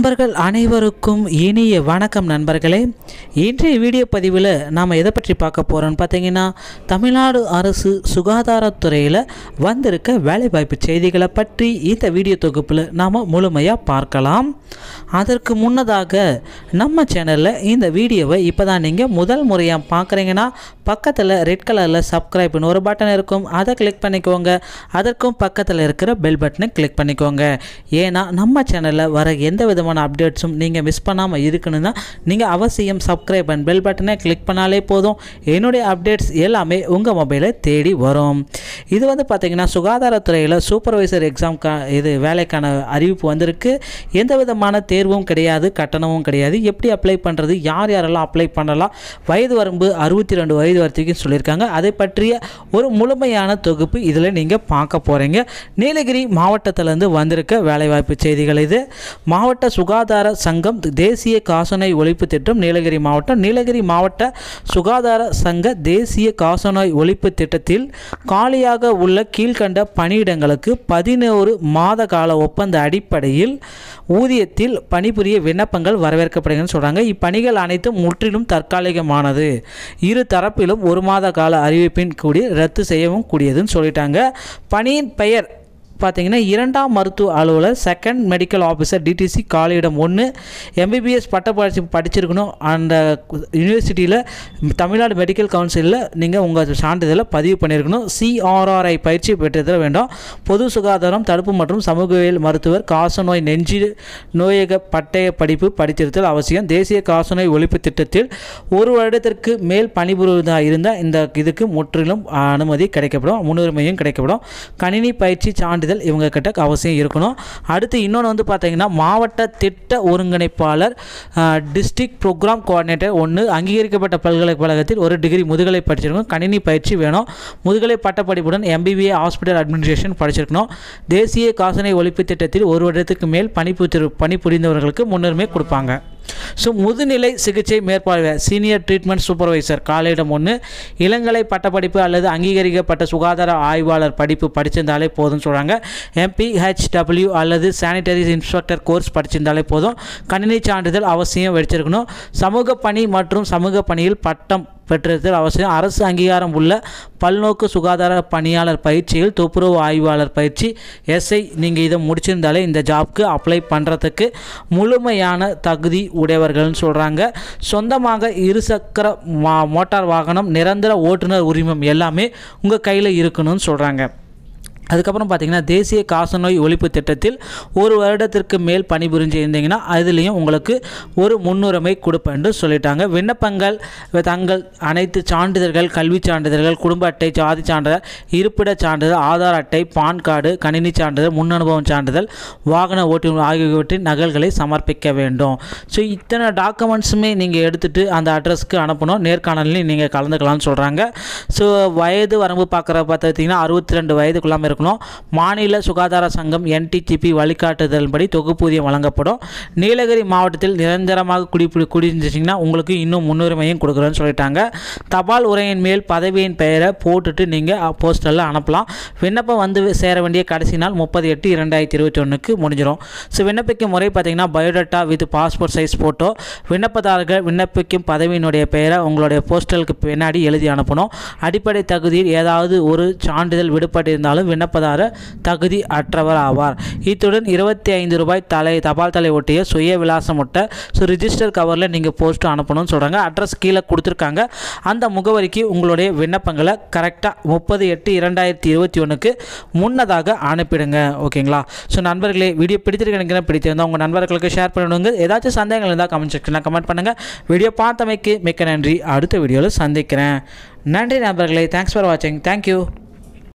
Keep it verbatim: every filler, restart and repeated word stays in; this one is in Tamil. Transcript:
நண்பர்கள் அனைவருக்கும் இனிய வணக்கம் நண்பர்களே. இன்றைய வீடியோ பதிவில் நாம் எதை பற்றி பார்க்க போகிறோம்னு பார்த்தீங்கன்னா, தமிழ்நாடு அரசு சுகாதாரத்துறையில் வந்திருக்க வேலைவாய்ப்பு செய்திகளை பற்றி இந்த வீடியோ தொகுப்பில் நாம் முழுமையாக பார்க்கலாம். அதற்கு முன்னதாக நம்ம சேனலில் இந்த வீடியோவை இப்போ தான் நீங்கள் முதல் முறையாக பார்க்குறீங்கன்னா பக்கத்தில் ரெட் கலரில் சப்ஸ்கிரைப்னு ஒரு பட்டன் இருக்கும், அதை கிளிக் பண்ணிக்கோங்க. அதற்கும் பக்கத்தில் இருக்கிற பெல் பட்டனை கிளிக் பண்ணிக்கோங்க. ஏன்னா நம்ம சேனலில் வர எந்த விதமான அப்டேட்ஸும் நீங்கள் மிஸ் பண்ணாமல் இருக்கணும்னா நீங்கள் அவசியம் சப்ஸ்கிரைப் அண்ட் பெல் பட்டனை கிளிக் பண்ணாலே போதும். என்னுடைய அப்டேட்ஸ் எல்லாமே உங்கள் மொபைலை தேடி வரும். இது வந்து பார்த்திங்கன்னா சுகாதாரத்துறையில் சூப்பர்வைசர் எக்ஸாம் கா இது வேலைக்கான அறிவிப்பு வந்திருக்கு. எந்த விதமான தேர்வும் கிடையாது, கட்டணமும் கிடையாது. எப்படி அப்ளை பண்ணுறது, யார் யாரெல்லாம் அப்ளை பண்ணலாம், வயது வரம்பு அறுபத்தி ரெண்டு வயது வரைக்கும் சொல்லியிருக்காங்க. அதை பற்றிய ஒரு முழுமையான தொகுப்பு இதில் நீங்கள் பார்க்க போகிறீங்க. நீலகிரி மாவட்டத்திலேருந்து வந்திருக்க வேலைவாய்ப்பு செய்திகள் இது. மாவட்ட சுகாதார சங்கம் தேசிய காசநோய் ஒழிப்பு திட்டம் நீலகிரி மாவட்டம். நீலகிரி மாவட்ட சுகாதார சங்க தேசிய காசநோய் ஒழிப்பு திட்டத்தில் காலியாக உள்ள கீழ்கண்ட பணியிடங்களுக்கு பதினோரு மாத கால ஒப்பந்த அடிப்படையில் ஊதியத்தில் பணிபுரிய விண்ணப்பங்கள் வரவேற்கப்படுகிறது சொல்கிறாங்க. இப்பணிகள் அனைத்தும் முற்றிலும் தற்காலிகமானது. இரு தரப்பிலும் ஒரு மாத கால அறிவிப்பின் கூடிய ரத்து செய்யவும் கூடியதுன்னு சொல்லிட்டாங்க. பணியின் பெயர் பார்த்தீங்கன்னா இரண்டாம் மருத்துவ அலுவலர், செகண்ட் மெடிக்கல் ஆஃபீஸர், டிடிசி, காலியிடம் ஒன்று. எம்பிபிஎஸ் பட்ட படிச்சு படிச்சிருக்கணும். அந்த யூனிவர்சிட்டியில் தமிழ்நாடு மெடிக்கல் கவுன்சிலில் நீங்கள் உங்கள் சான்றிதழை பதிவு பண்ணியிருக்கணும். சிஆர்ஆர்ஐ பயிற்சி பெற்றதில் வேண்டும். பொது சுகாதாரம், தடுப்பு மற்றும் சமூகவியல் மருத்துவர், காசநோய் நெஞ்சு நோயக பட்டய படிப்பு படித்திருத்தல் அவசியம். தேசிய காசநோய் ஒழிப்பு திட்டத்தில் ஒரு வருடத்திற்கு மேல் பணிபுரிவதாக இருந்தால் இந்த இதுக்கு முற்றிலும் அனுமதி கிடைக்கப்படும், முன்னுரிமையும் கிடைக்கப்படும். கணினி பயிற்சி சான்றிதழ் இவங்க கிட்ட அவசியம் இருக்கணும். அடுத்து இன்னொன்று வந்து பார்த்தீங்கன்னா, மாவட்ட திட்ட ஒருங்கிணைப்பாளர், டிஸ்ட்ரிக்ட் ப்ரோக்ராம் கோஆர்டினேட்டர் ஒன்று, அங்கீகரிக்கப்பட்ட பல்கலைக்கழகத்தில் ஒரு டிகிரி முதுகலை படிச்சிருக்கணும். கணினி பயிற்சி வேணும். முதுகலை பட்டப்படிப்புடன் எம்பிபிஏ ஹாஸ்பிட்டல் அட்மினிஸ்ட்ரேஷன் படிச்சிருக்கணும். தேசிய காசநோய் ஒழிப்பு திட்டத்தில் ஒரு வருடத்துக்கு மேல் பணிபுரி பணிபுரிந்தவர்களுக்கு முன்னுரிமை கொடுப்பாங்க. ஸோ முதுநிலை சிகிச்சை மேற்பார்வையாளர், சீனியர் ட்ரீட்மெண்ட் சூப்பர்வைசர், காலியிடம் ஒன்று. இளங்கலை பட்டப்படிப்பு அல்லது அங்கீகரிக்கப்பட்ட சுகாதார ஆய்வாளர் படிப்பு படிச்சிருந்தாலே போதும்னு சொல்கிறாங்க. எம்பிஹெச்டபிள்யூ அல்லது சானிட்டரி இன்ஸ்பெக்டர் கோர்ஸ் படிச்சிருந்தாலே போதும். கணினி சான்றிதழ் அவசியம் வச்சிருக்கணும். சமூக பணி மற்றும் சமூக பணியில் பட்டம் பெற்றிருத்தல் அவசியம். அரசு அங்கீகாரம் உள்ள பல்நோக்கு சுகாதார பணியாளர் பயிற்சியில் துப்புரவு ஆய்வாளர் பயிற்சி, எஸ்ஐ நீங்கள் இதை முடிச்சிருந்தாலே இந்த ஜாப்க்கு அப்ளை பண்ணுறதுக்கு முழுமையான தகுதி உடையவர்கள்னு சொல்கிறாங்க. சொந்தமாக இருசக்கர மோட்டார் வாகனம், நிரந்தர ஓட்டுநர் உரிமம் எல்லாமே உங்கள் கையில் இருக்கணும்னு சொல்கிறாங்க. அதுக்கப்புறம் பார்த்திங்கன்னா, தேசிய காசநோய் ஒழிப்பு திட்டத்தில் ஒரு வருடத்திற்கு மேல் பணிபுரிஞ்சு இருந்தீங்கன்னா அதுலேயும் உங்களுக்கு ஒரு முன்னுரிமை கொடுப்பேன்னு சொல்லிட்டாங்க. விண்ணப்பங்கள் தங்கள் அனைத்து சான்றிதழ்கள், கல்வி சான்றிதழ்கள், குடும்ப அட்டை, ஜாதி சான்றிதழ், இருப்பிட சான்றிதழ், ஆதார் அட்டை, பான் கார்டு, கணினி சான்றிதழ், முன் அனுபவம் சான்றிதழ், வாகன ஓட்டுநர் ஆகியவற்றின் நகல்களை சமர்ப்பிக்க வேண்டும். ஸோ இத்தனை டாக்குமெண்ட்ஸுமே நீங்கள் எடுத்துகிட்டு அந்த அட்ரஸ்க்கு அனுப்பணும். நேர்காணலையும் நீங்கள் கலந்துக்கலாம்னு சொல்கிறாங்க. ஸோ வயது வரம்பு பார்க்குற பார்த்திங்கன்னா அறுபத்தி ரெண்டு வயதுக்குள்ளாமல் இருக்கணும். மாநில சுகாதார சங்கம் என்டிசிபி வழிகாட்டுதல்படி தொகுப்பூதியம் வழங்கப்படும். நீலகிரி மாவட்டத்தில் நிரந்தரமாக குடி குடியிருந்துச்சிங்கன்னா உங்களுக்கு இன்னும் முன்னுரிமையும் கொடுக்குறேன்னு சொல்லிட்டாங்க. தபால் உரையின் மேல் பதவியின் பெயரை போட்டுட்டு நீங்கள் போஸ்டரில் அனுப்பலாம். விண்ணப்பம் வந்து சேர வேண்டிய கடைசி நாள் முப்பது எட்டு இரண்டாயிரத்தி இருபத்தி ஒன்றுக்கு முடிஞ்சிடும். ஸோ விண்ணப்பிக்கும் முறை பார்த்திங்கன்னா, biodata with passport size photo. விண்ணப்பதாரர்கள் விண்ணப்பிக்கும் பதவியினுடைய பெயரை உங்களுடைய போஸ்டலுக்கு பின்னாடி எழுதி அனுப்பணும். அடிப்படை தகுதியில் ஏதாவது ஒரு சான்றிதழ் விடுபட்டிருந்தாலும் விண்ணப்ப தகுதி அற்றவர் ஆவார். இத்துடன் இருபத்தி ஐந்து ரூபாய் தலை தபால் தலை ஒட்டிய சுய விலாசம் ஒட்ட ஸோ ரிஜிஸ்டர் கவரில் நீங்கள் போஸ்ட் அனுப்பணும்னு சொல்கிறாங்க. அட்ரஸ் கீழே கொடுத்துருக்காங்க. அந்த முகவரிக்கு உங்களுடைய விண்ணப்பங்களை கரெக்டாக முப்பது எட்டு இரண்டாயிரத்தி இருபத்தி ஒன்றுக்கு முன்னதாக அனுப்பிடுங்க. ஓகேங்களா? ஸோ நண்பர்களே, வீடியோ பிடித்திருக்க பிடித்திருந்தால் உங்கள் நண்பர்களுக்கு ஷேர் பண்ணிவிடுங்க. ஏதாச்சும் சந்தேகங்கள் இருந்தால் கமெண்ட் செக்ஷனில் கமெண்ட் பண்ணுங்கள். வீடியோ பார்த்தமைக்கு மிக்க நன்றி. அடுத்த வீடியோவில் சந்திக்கிறேன். நன்றி நண்பர்களே. தேங்க்ஸ் ஃபார் வாட்சிங். தேங்க்யூ.